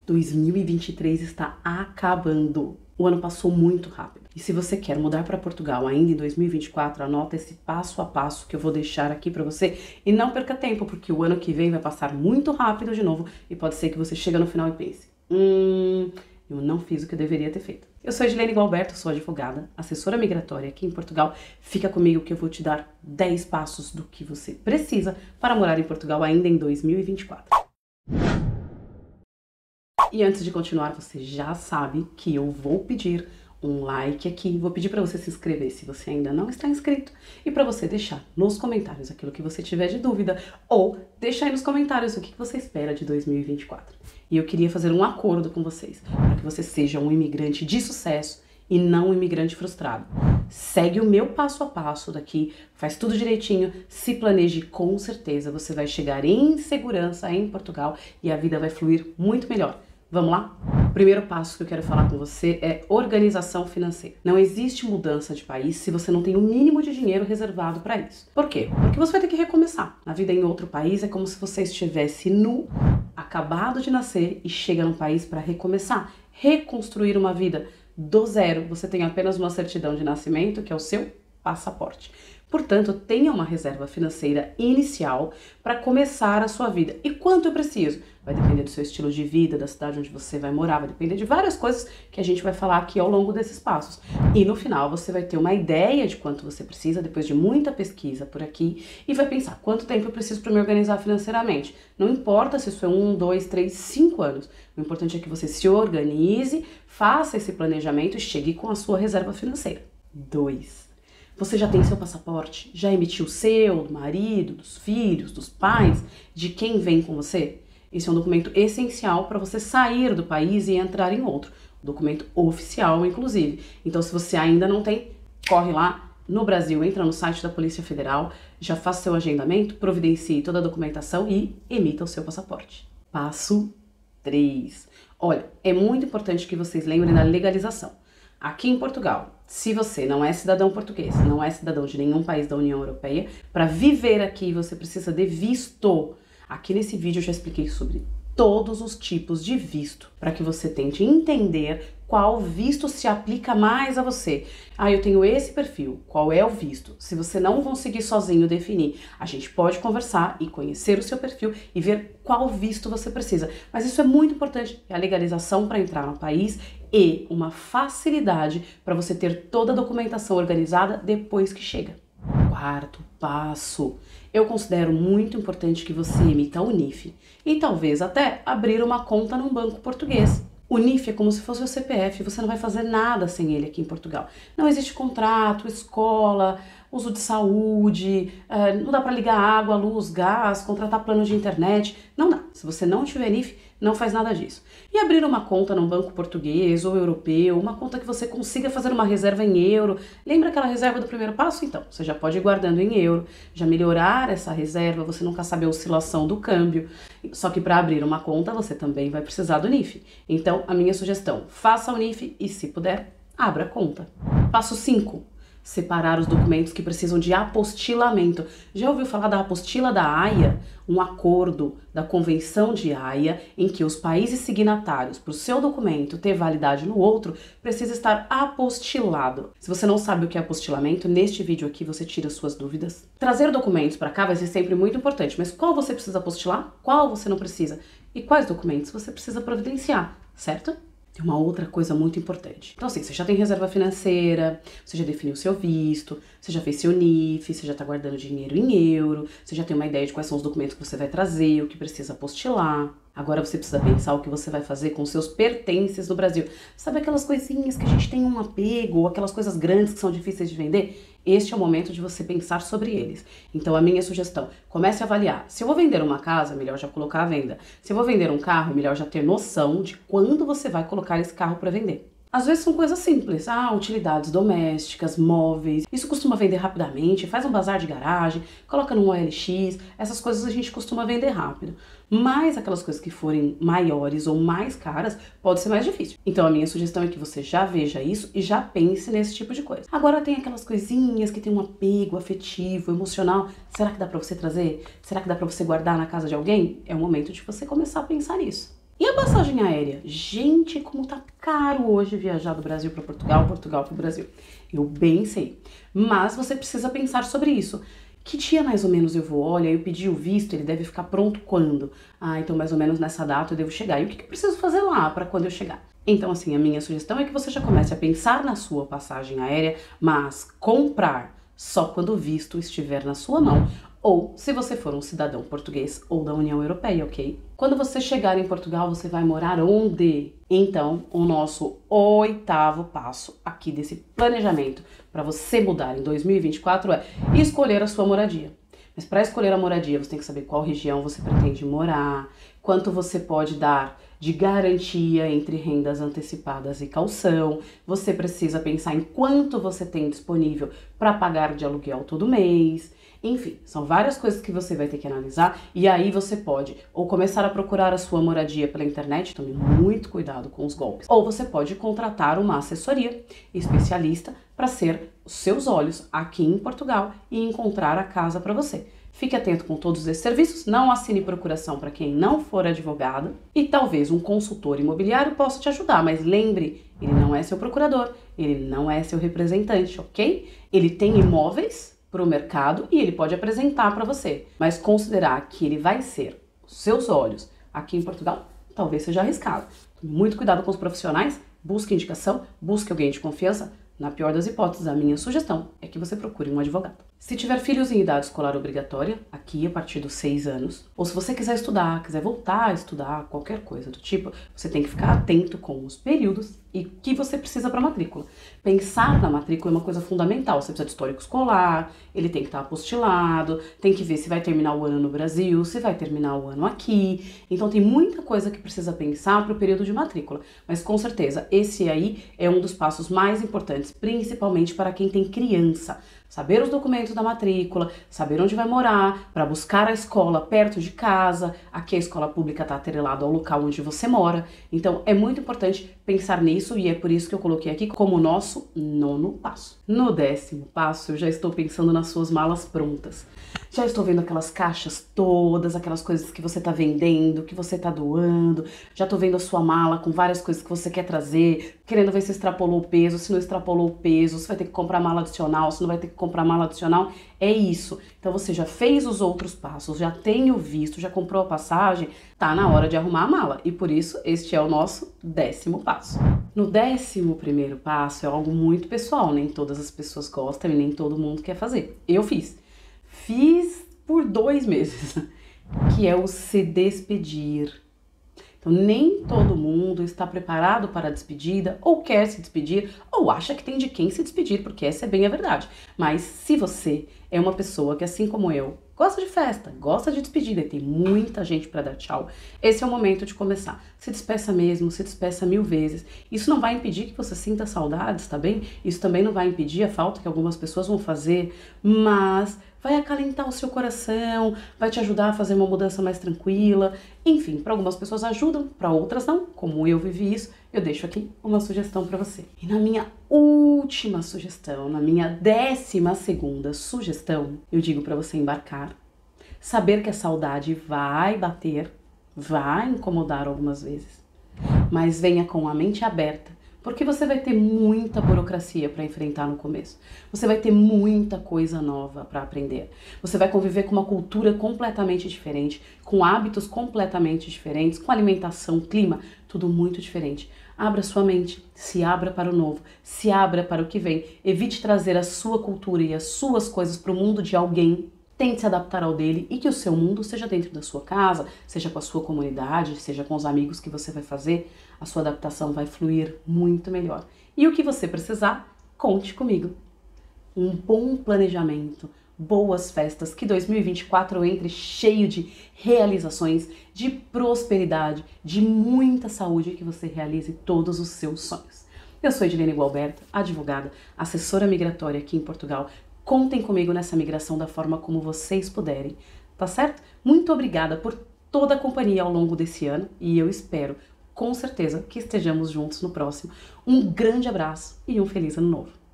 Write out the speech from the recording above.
2023 está acabando. O ano passou muito rápido. E se você quer mudar para Portugal ainda em 2024, anota esse passo a passo que eu vou deixar aqui para você e não perca tempo, porque o ano que vem vai passar muito rápido de novo e pode ser que você chegue no final e pense: eu não fiz o que eu deveria ter feito. Eu sou Edilene Gualberto, sou advogada, assessora migratória aqui em Portugal. Fica comigo que eu vou te dar 10 passos do que você precisa para morar em Portugal ainda em 2024. E antes de continuar, você já sabe que eu vou pedir um like aqui, vou pedir para você se inscrever se você ainda não está inscrito e para você deixar nos comentários aquilo que você tiver de dúvida ou deixar aí nos comentários o que você espera de 2024. E eu queria fazer um acordo com vocês, para que você seja um imigrante de sucesso e não um imigrante frustrado. Segue o meu passo a passo daqui, faz tudo direitinho, se planeje, com certeza você vai chegar em segurança em Portugal e a vida vai fluir muito melhor. Vamos lá? O primeiro passo que eu quero falar com você é organização financeira. Não existe mudança de país se você não tem o mínimo de dinheiro reservado para isso. Por quê? Porque você vai ter que recomeçar. A vida em outro país é como se você estivesse nu, acabado de nascer e chega num país para recomeçar, reconstruir uma vida do zero. Você tem apenas uma certidão de nascimento, que é o seu passaporte. Portanto, tenha uma reserva financeira inicial para começar a sua vida. E quanto eu preciso? Vai depender do seu estilo de vida, da cidade onde você vai morar, vai depender de várias coisas que a gente vai falar aqui ao longo desses passos. E no final você vai ter uma ideia de quanto você precisa, depois de muita pesquisa por aqui, e vai pensar quanto tempo eu preciso para me organizar financeiramente. Não importa se isso é 1, 2, 3, 5 anos. O importante é que você se organize, faça esse planejamento e chegue com a sua reserva financeira. 2. Você já tem seu passaporte? Já emitiu o seu, do marido, dos filhos, dos pais, de quem vem com você? Esse é um documento essencial para você sair do país e entrar em outro. Documento oficial, inclusive. Então, se você ainda não tem, corre lá no Brasil, entra no site da Polícia Federal, já faça seu agendamento, providencie toda a documentação e emita o seu passaporte. Passo 3. Olha, é muito importante que vocês lembrem da legalização. Aqui em Portugal, se você não é cidadão português, não é cidadão de nenhum país da União Europeia, para viver aqui você precisa de visto. Aqui nesse vídeo eu já expliquei sobre todos os tipos de visto, para que você tente entender qual visto se aplica mais a você. Eu tenho esse perfil, qual é o visto? Se você não conseguir sozinho definir, a gente pode conversar e conhecer o seu perfil e ver qual visto você precisa. Mas isso é muito importante, é a legalização para entrar no país e uma facilidade para você ter toda a documentação organizada depois que chega. 4º passo. Eu considero muito importante que você emita o NIF e talvez até abrir uma conta num banco português. O NIF é como se fosse o CPF, você não vai fazer nada sem ele aqui em Portugal. Não existe contrato, escola, uso de saúde, não dá para ligar água, luz, gás, contratar plano de internet, não dá. Se você não tiver NIF, não faz nada disso. E abrir uma conta num banco português ou europeu, uma conta que você consiga fazer uma reserva em euro. Lembra aquela reserva do primeiro passo? Então, você já pode ir guardando em euro, já melhorar essa reserva, você nunca sabe a oscilação do câmbio. Só que para abrir uma conta, você também vai precisar do NIF. Então, a minha sugestão, faça o NIF e, se puder, abra a conta. Passo 5. Separar os documentos que precisam de apostilamento. Já ouviu falar da apostila da Haia? Um acordo da Convenção de Haia em que os países signatários, para o seu documento ter validade no outro, precisa estar apostilado. Se você não sabe o que é apostilamento, neste vídeo aqui você tira suas dúvidas. Trazer documentos para cá vai ser sempre muito importante, mas qual você precisa apostilar? Qual você não precisa? E quais documentos você precisa providenciar, certo? Tem uma outra coisa muito importante. Então assim, você já tem reserva financeira, você já definiu seu visto, você já fez seu NIF, você já está guardando dinheiro em euro, você já tem uma ideia de quais são os documentos que você vai trazer, o que precisa apostilar. Agora você precisa pensar o que você vai fazer com seus pertences no Brasil. Sabe aquelas coisinhas que a gente tem um apego, ou aquelas coisas grandes que são difíceis de vender? Este é o momento de você pensar sobre eles. Então a minha sugestão, comece a avaliar. Se eu vou vender uma casa, melhor já colocar à venda. Se eu vou vender um carro, melhor já ter noção de quando você vai colocar esse carro para vender. Às vezes são coisas simples, utilidades domésticas, móveis, isso costuma vender rapidamente, faz um bazar de garagem, coloca num OLX, essas coisas a gente costuma vender rápido. Mas aquelas coisas que forem maiores ou mais caras, pode ser mais difícil. Então a minha sugestão é que você já veja isso e já pense nesse tipo de coisa. Agora tem aquelas coisinhas que tem um apego afetivo, emocional, será que dá pra você trazer? Será que dá pra você guardar na casa de alguém? É o momento de você começar a pensar nisso. E a passagem aérea? Gente, como tá caro hoje viajar do Brasil para Portugal, Portugal para o Brasil. Eu bem sei. Mas você precisa pensar sobre isso. Que dia mais ou menos eu vou? Olha, eu pedi o visto, ele deve ficar pronto quando? Ah, então mais ou menos nessa data eu devo chegar. E o que eu preciso fazer lá para quando eu chegar? Então, assim, a minha sugestão é que você já comece a pensar na sua passagem aérea, mas comprar só quando o visto estiver na sua mão, ou se você for um cidadão português ou da União Europeia, ok? Quando você chegar em Portugal, você vai morar onde? Então, o nosso 8º passo aqui desse planejamento para você mudar em 2024 é escolher a sua moradia. Mas para escolher a moradia, você tem que saber qual região você pretende morar, quanto você pode dar de garantia entre rendas antecipadas e caução. Você precisa pensar em quanto você tem disponível para pagar de aluguel todo mês. Enfim, são várias coisas que você vai ter que analisar e aí você pode ou começar a procurar a sua moradia pela internet, tome muito cuidado com os golpes, ou você pode contratar uma assessoria especialista para ser os seus olhos aqui em Portugal e encontrar a casa para você. Fique atento com todos esses serviços, não assine procuração para quem não for advogado e talvez um consultor imobiliário possa te ajudar, mas lembre, ele não é seu procurador, ele não é seu representante, ok? Ele tem imóveis para o mercado e ele pode apresentar para você, mas considerar que ele vai ser os seus olhos aqui em Portugal, talvez seja arriscado. Muito cuidado com os profissionais, busque indicação, busque alguém de confiança. Na pior das hipóteses, a minha sugestão é que você procure um advogado. Se tiver filhos em idade escolar obrigatória, aqui a partir dos 6 anos, ou se você quiser estudar, quiser voltar a estudar, qualquer coisa do tipo, você tem que ficar atento com os períodos e o que você precisa para matrícula. Pensar na matrícula é uma coisa fundamental. Você precisa de histórico escolar, ele tem que estar apostilado, tem que ver se vai terminar o ano no Brasil, se vai terminar o ano aqui. Então tem muita coisa que precisa pensar para o período de matrícula. Mas com certeza, esse aí é um dos passos mais importantes, principalmente para quem tem criança. Saber os documentos da matrícula, saber onde vai morar, para buscar a escola perto de casa. Aqui a escola pública está atrelada ao local onde você mora. Então é muito importante pensar nisso e é por isso que eu coloquei aqui como nosso 9º passo. No 10º passo, eu já estou pensando nas suas malas prontas. Já estou vendo aquelas caixas todas, aquelas coisas que você está vendendo, que você está doando. Já estou vendo a sua mala com várias coisas que você quer trazer, querendo ver se extrapolou o peso, se não extrapolou o peso, se vai ter que comprar mala adicional, se não vai ter que comprar mala adicional. É isso. Então você já fez os outros passos, já tem o visto, já comprou a passagem, tá na hora de arrumar a mala. E por isso este é o nosso 10º passo. No 11º passo é algo muito pessoal, nem todas as pessoas gostam e nem todo mundo quer fazer. Eu fiz por 2 meses, que é o se despedir. Então, nem todo mundo está preparado para a despedida, ou quer se despedir, ou acha que tem de quem se despedir, porque essa é bem a verdade. Mas se você é uma pessoa que, assim como eu, gosta de festa, gosta de despedida e tem muita gente para dar tchau, esse é o momento de começar. Se despeça mesmo, se despeça 1000 vezes. Isso não vai impedir que você sinta saudades, tá bem? Isso também não vai impedir a falta que algumas pessoas vão fazer, mas vai acalentar o seu coração, vai te ajudar a fazer uma mudança mais tranquila. Enfim, para algumas pessoas ajudam, para outras não. Como eu vivi isso, eu deixo aqui uma sugestão para você. E na minha última sugestão, na minha 12ª sugestão, eu digo para você embarcar, saber que a saudade vai bater, vai incomodar algumas vezes, mas venha com a mente aberta, porque você vai ter muita burocracia para enfrentar no começo. Você vai ter muita coisa nova para aprender. Você vai conviver com uma cultura completamente diferente, com hábitos completamente diferentes, com alimentação, clima, tudo muito diferente. Abra sua mente, se abra para o novo, se abra para o que vem. Evite trazer a sua cultura e as suas coisas para o mundo de alguém. Tente se adaptar ao dele e que o seu mundo seja dentro da sua casa, seja com a sua comunidade, seja com os amigos que você vai fazer. A sua adaptação vai fluir muito melhor. E o que você precisar, conte comigo. Um bom planejamento, boas festas, que 2024 entre cheio de realizações, de prosperidade, de muita saúde e que você realize todos os seus sonhos. Eu sou Edilene Gualberto, advogada, assessora migratória aqui em Portugal. Contem comigo nessa migração da forma como vocês puderem, tá certo? Muito obrigada por toda a companhia ao longo desse ano e eu espero, com certeza, que estejamos juntos no próximo. Um grande abraço e um feliz ano novo!